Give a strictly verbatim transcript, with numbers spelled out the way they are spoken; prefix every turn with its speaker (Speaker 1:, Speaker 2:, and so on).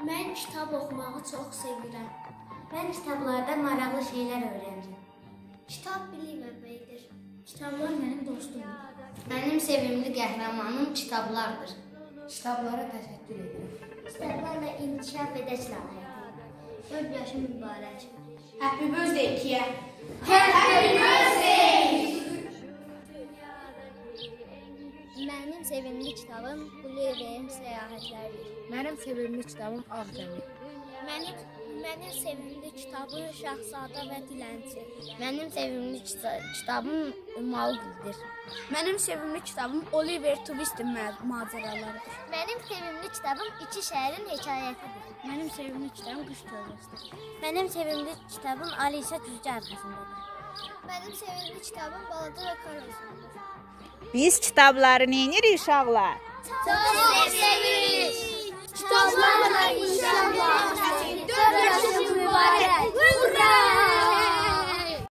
Speaker 1: Mən kitab oxumağı çox sevirəm.
Speaker 2: Mən kitablarda maraqlı şeylər öyrəndim.
Speaker 1: Kitab bilik mənbəyidir. Kitablar mənim dostumdur.
Speaker 2: Mənim sevimli qəhrəmanım kitablardır.
Speaker 3: Kitablara təşəkkür edirəm.
Speaker 2: Kitablarla inkişaf edək layihədir.
Speaker 1: Dörd yaşım mübarək.
Speaker 3: Happy birthday Kia.
Speaker 2: Happy birthday!
Speaker 1: Mənim sevimli kitabım Gulliver'in səyahətləridir.
Speaker 3: Mənim sevimli kitabım Ağdəmir.
Speaker 1: Mənim mənim sevimli kitabım Şahzadə və Dilənçi.
Speaker 2: Mənim sevimli kitabım Mauglidir.
Speaker 3: Mənim sevimli kitabım Oliver Twistin macəralarıdır.
Speaker 1: Mənim sevimli kitabım İki şəhərin hekayətidir.
Speaker 3: Mənim sevimli kitabım Qış Tövbəsidir.
Speaker 1: Mənim sevimli kitabım Alisa Güzgü arxasındadır. Mənim sevimli kitabım Balaca və Karolsundur.
Speaker 4: Biz kitabları neyinirik uşaqlar?
Speaker 1: Çox sevirik.